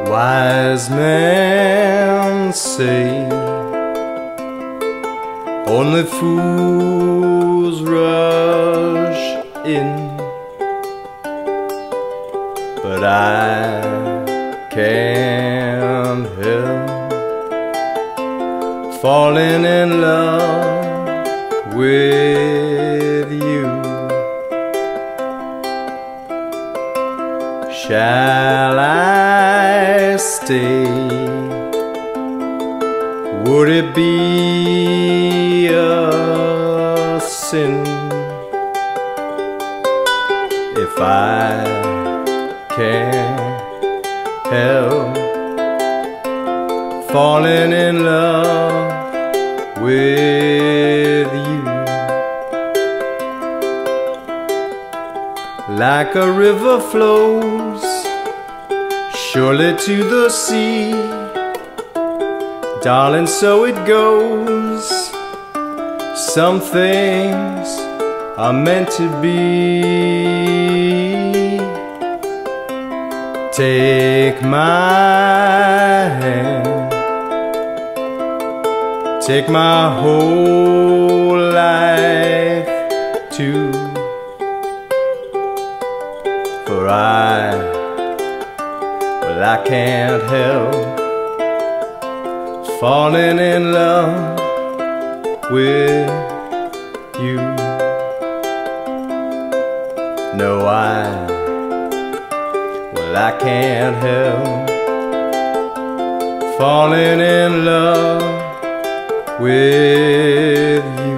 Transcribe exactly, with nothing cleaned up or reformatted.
Wise men say only fools rush in, but I can't help falling in love with you. Shall I stay? Would it be a sin if I can't help falling in love with you? Like a river flows surely to the sea, darling, so it goes. Some things are meant to be. Take my hand, take my whole life too, for I, well, I can't help falling in love with you. No, I, well, I can't help falling in love with you.